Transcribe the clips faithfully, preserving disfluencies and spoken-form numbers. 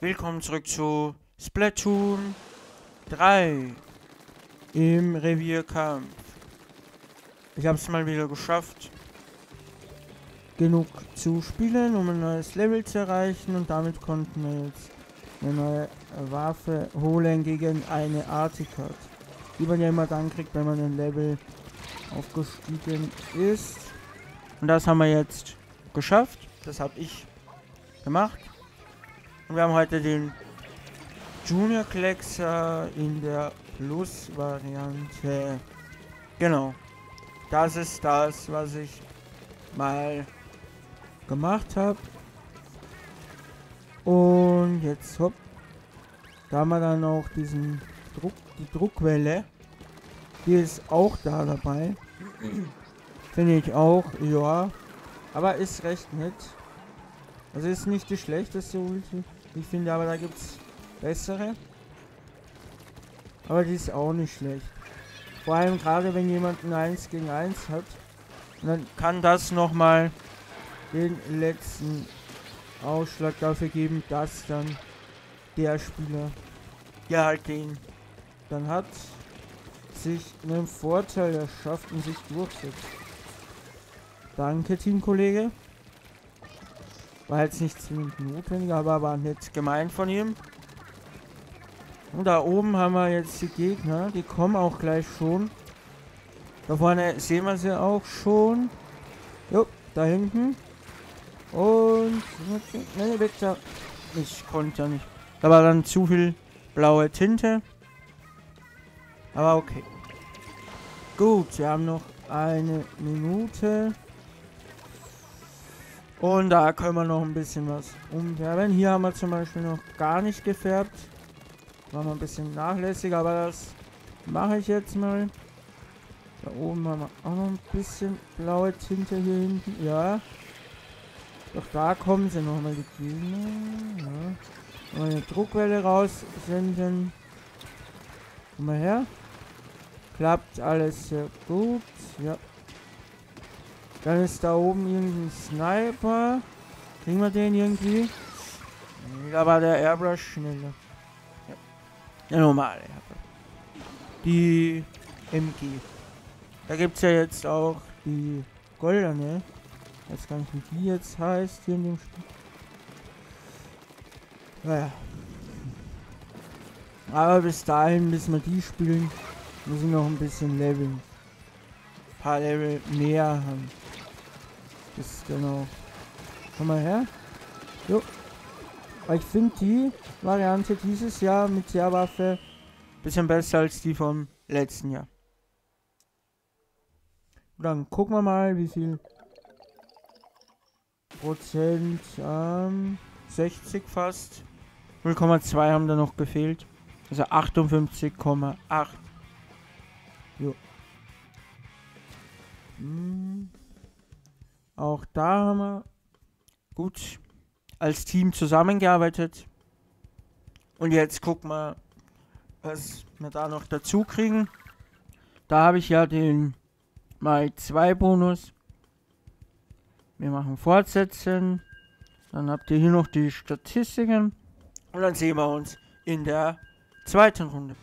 Willkommen zurück zu Splatoon drei im Revierkampf. Ich habe es mal wieder geschafft, genug zu spielen, um ein neues Level zu erreichen, und damit konnten wir jetzt eine neue Waffe holen gegen eine Artifact, die man ja immer dann kriegt, wenn man ein Level aufgestiegen ist. Und das haben wir jetzt geschafft. Das habe ich gemacht. Und wir haben heute den Junior Kleckser in der Plus-Variante. Genau. Das ist das, was ich mal gemacht habe. Und jetzt hopp. Da haben wir dann auch diesen Druck, die Druckwelle. Die ist auch da dabei. Finde ich auch, ja. Aber ist recht nett. Also ist nicht die schlechteste Ulti. Ich finde, aber da gibt es bessere. Aber die ist auch nicht schlecht. Vor allem gerade wenn jemand ein eins gegen eins hat. Und dann kann das nochmal den letzten Ausschlag dafür geben, dass dann der Spieler, der halt den dann hat, sich einen Vorteil erschafft und sich durchsetzt. Danke, Teamkollege. War jetzt nicht zwingend notwendig, aber war nett gemeint von ihm. Und da oben haben wir jetzt die Gegner, die kommen auch gleich schon. Da vorne sehen wir sie auch schon. Jo, da hinten. Und... Ne, weg da. Ich konnte ja nicht. Da war dann zu viel blaue Tinte. Aber okay. Gut, wir haben noch eine Minute. Und da können wir noch ein bisschen was umfärben. Hier haben wir zum Beispiel noch gar nicht gefärbt. War mal ein bisschen nachlässig, aber das mache ich jetzt mal. Da oben haben wir auch noch ein bisschen blaue Tinte hier hinten. Ja. Doch da kommen sie nochmal, die Gegner. Ja. Mal eine Druckwelle raussenden. Komm mal her. Klappt alles sehr gut. Ja. Dann ist da oben irgendein Sniper. Kriegen wir den irgendwie? Da war der Airbrush schneller. Ja. Der normale Airbrush. Die M G. Da gibt es ja jetzt auch die goldene. Ich weiß gar nicht, wie die jetzt heißt hier in dem Spiel. Naja. Aber bis dahin, bis wir die spielen, muss ich noch ein bisschen leveln. Ein paar Level mehr haben. Das genau. Komm mal her. Jo. Aber ich finde die Variante dieses Jahr mit der Waffe ein bisschen besser als die vom letzten Jahr. Und dann gucken wir mal, wie viel Prozent. Ähm, sechzig fast. null Komma zwei haben da noch gefehlt. Also achtundfünfzig Komma acht. Jo. Hm. Auch da haben wir gut als Team zusammengearbeitet. Und jetzt gucken wir, was wir da noch dazu kriegen. Da habe ich ja den mal zwei Bonus. Wir machen Fortsetzen. Dann habt ihr hier noch die Statistiken. Und dann sehen wir uns in der zweiten Runde.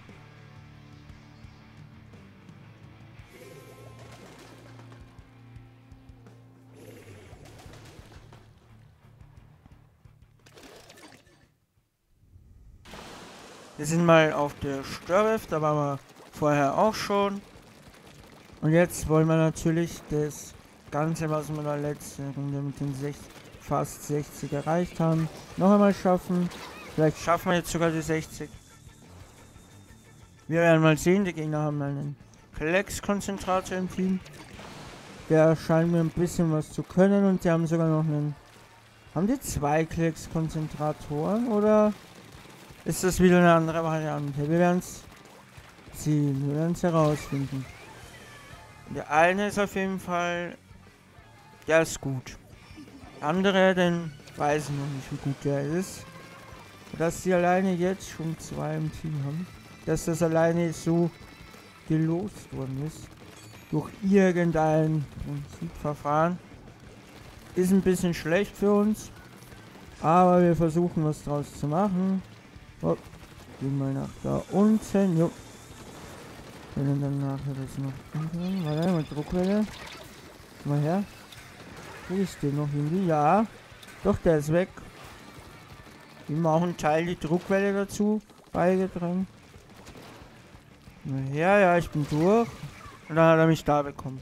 Wir sind mal auf der Störriff, da waren wir vorher auch schon. Und jetzt wollen wir natürlich das Ganze, was wir in der letzten Runde mit den sechzig, fast sechzig erreicht haben, noch einmal schaffen. Vielleicht schaffen wir jetzt sogar die sechzig. Wir werden mal sehen, die Gegner haben einen Klecks-Konzentrator im Team. Der scheint mir ein bisschen was zu können, und die haben sogar noch einen... Haben die zwei Klecks-Konzentratoren oder... Ist das wieder eine andere Variante? Wir werden es sehen, wir werden es herausfinden. Der eine ist auf jeden Fall, der ist gut. Der andere, den weiß ich noch nicht, wie gut der ist. Dass sie alleine jetzt schon zwei im Team haben. Dass das alleine so gelost worden ist. Durch irgendein Prinzipverfahren. Ist ein bisschen schlecht für uns. Aber wir versuchen was draus zu machen. Oh, gehen mal nach da unten. Jo. Können dann nachher das noch umdrehen. Warte, mal Druckwelle. Mal her. Krieg ich den noch irgendwie? Ja. Doch, der ist weg. Immer auch ein Teil die Druckwelle dazu beigetragen. Ja, ja, ich bin durch. Und dann hat er mich da bekommen.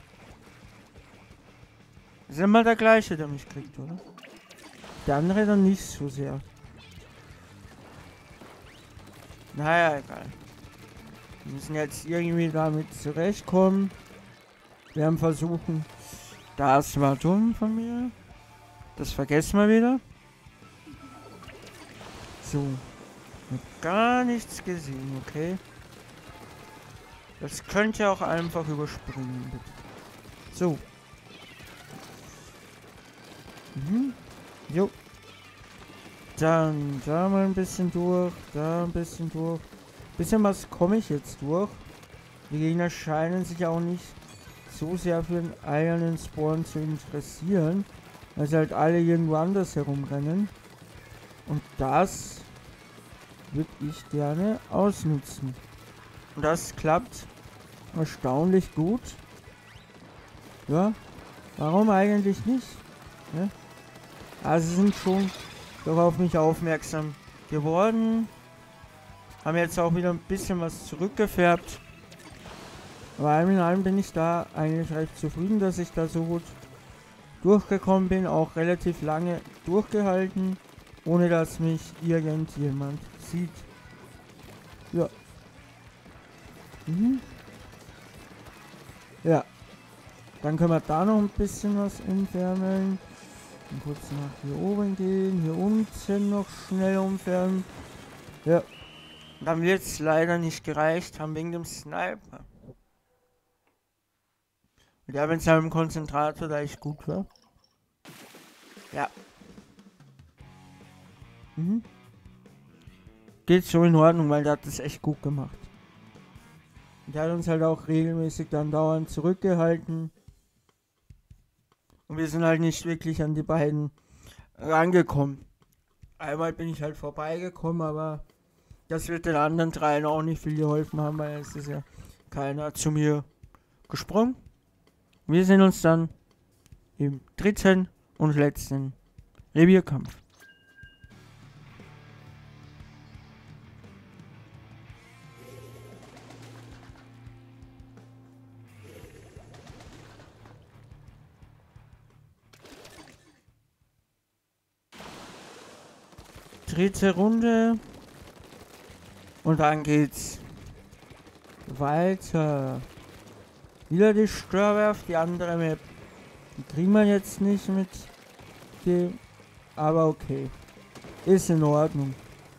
Ist immer der gleiche, der mich kriegt, oder? Der andere dann nicht so sehr. Naja, egal. Wir müssen jetzt irgendwie damit zurechtkommen. Wir haben versuchen. Das war dumm von mir. Das vergessen wir wieder. So. Hab gar nichts gesehen, okay? Das könnt ihr auch einfach überspringen, bitte. So. Mhm. Jo. Dann da mal ein bisschen durch, da ein bisschen durch. Bisschen was komme ich jetzt durch. Die Gegner scheinen sich auch nicht so sehr für den eisernen Spawn zu interessieren, weil sie halt alle irgendwo anders herumrennen. Und das würde ich gerne ausnutzen. Und das klappt erstaunlich gut. Ja, warum eigentlich nicht? Ja? Also sie sind schon doch auf mich aufmerksam geworden. Haben jetzt auch wieder ein bisschen was zurückgefärbt. Aber allem in allem bin ich da eigentlich recht zufrieden, dass ich da so gut durchgekommen bin. Auch relativ lange durchgehalten, ohne dass mich irgendjemand sieht. Ja. Mhm. Ja. Dann können wir da noch ein bisschen was umfärben. Und kurz nach hier oben gehen. Hier unten noch schnell umfärben. Ja. Dann wird es leider nicht gereicht haben wegen dem Sniper. Der mit seinem Konzentrator da echt gut war. Ja. Mhm. Geht so in Ordnung, weil der hat das echt gut gemacht. Der hat uns halt auch regelmäßig dann dauernd zurückgehalten. Und wir sind halt nicht wirklich an die beiden rangekommen. Einmal bin ich halt vorbeigekommen, aber das wird den anderen dreien auch nicht viel geholfen haben, weil es ist ja keiner zu mir gesprungen. Wir sehen uns dann im dritten und letzten Revierkampf. Dritte Runde. Und dann geht's weiter. Wieder die Störwerft, die andere Map. Die kriegen wir jetzt nicht mit dem. Aber okay. Ist in Ordnung.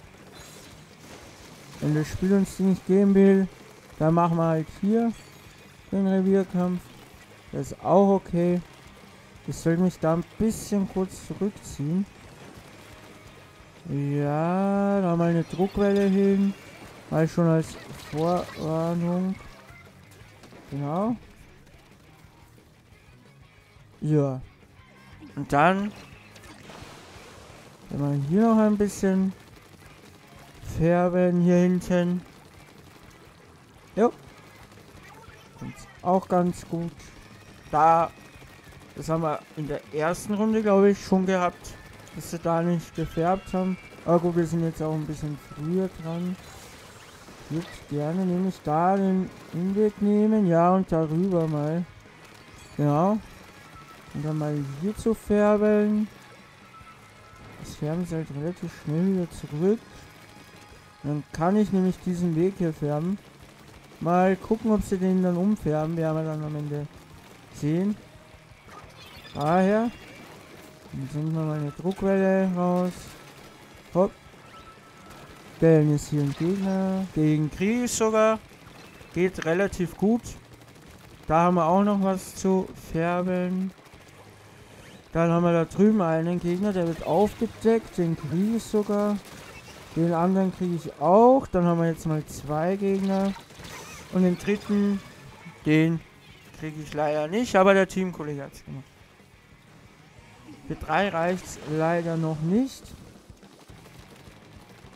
Wenn das Spiel uns die nicht geben will, dann machen wir halt hier den Revierkampf. Das ist auch okay. Ich soll mich da ein bisschen kurz zurückziehen. Ja, da mal eine Druckwelle hin. Mal schon als Vorwarnung. Genau. Ja. Und dann wenn wir hier noch ein bisschen färben hier hinten. Jo. Und auch ganz gut. Da, das haben wir in der ersten Runde, glaube ich, schon gehabt, dass sie da nicht gefärbt haben. Aber gut, wir sind jetzt auch ein bisschen früher dran. Ich würde gerne nämlich da den Umweg nehmen. Ja, und darüber mal. Genau. Und dann mal hier zu färben. Das färben sie halt relativ schnell wieder zurück. Dann kann ich nämlich diesen Weg hier färben. Mal gucken, ob sie den dann umfärben. Werden wir dann am Ende sehen. Daher. Dann sind wir mal eine Druckwelle raus. Hopp. Dann ist hier ein Gegner. Gegen Krieg sogar. Geht relativ gut. Da haben wir auch noch was zu färben. Dann haben wir da drüben einen Gegner, der wird aufgedeckt. Den kriege ich sogar. Den anderen kriege ich auch. Dann haben wir jetzt mal zwei Gegner. Und den dritten, den kriege ich leider nicht. Aber der Teamkollege hat es gemacht. Für drei reicht es leider noch nicht.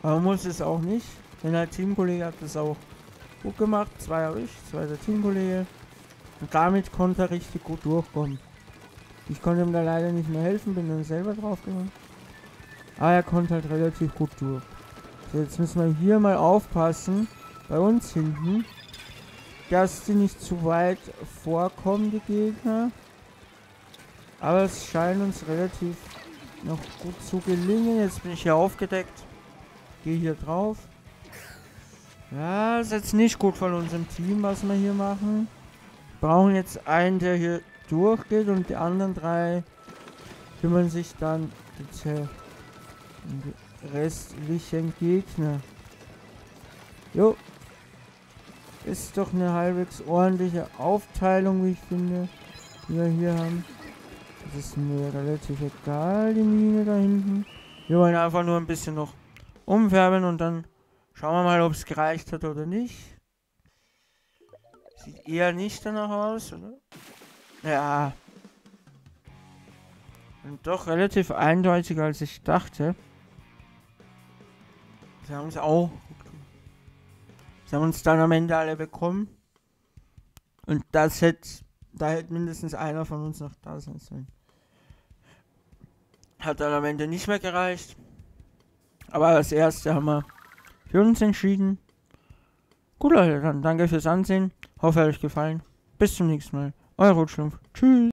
Aber man muss es auch nicht, denn der Teamkollege hat das auch gut gemacht. Zwei habe ich, zwei der Teamkollege. Und damit konnte er richtig gut durchkommen. Ich konnte ihm da leider nicht mehr helfen, bin dann selber drauf gegangen. Aber er konnte halt relativ gut durch. So, jetzt müssen wir hier mal aufpassen, bei uns hinten, dass die nicht zu weit vorkommen, die Gegner. Aber es scheint uns relativ noch gut zu gelingen. Jetzt bin ich hier aufgedeckt. Gehe hier drauf. Ja, ist jetzt nicht gut von unserem Team, was wir hier machen. Wir brauchen jetzt einen, der hier durchgeht, und die anderen drei kümmern sich dann bitte um die restlichen Gegner. Jo. Ist doch eine halbwegs ordentliche Aufteilung, wie ich finde, die wir hier haben. Das ist mir relativ egal, die Mine da hinten. Wir wollen einfach nur ein bisschen noch umfärben und dann schauen wir mal, ob es gereicht hat oder nicht. Sieht eher nicht danach aus, oder? Ja. Und doch relativ eindeutiger, als ich dachte. Sie haben es auch. Sie haben uns dann am Ende alle bekommen. Und das hätte, da hätte mindestens einer von uns noch da sein sollen. Hat dann am Ende nicht mehr gereicht. Aber das erste haben wir für uns entschieden. Gut Leute, dann danke fürs Ansehen. Hoffe, euch gefallen. Bis zum nächsten Mal. Euer Rotschlumpf. Tschüss.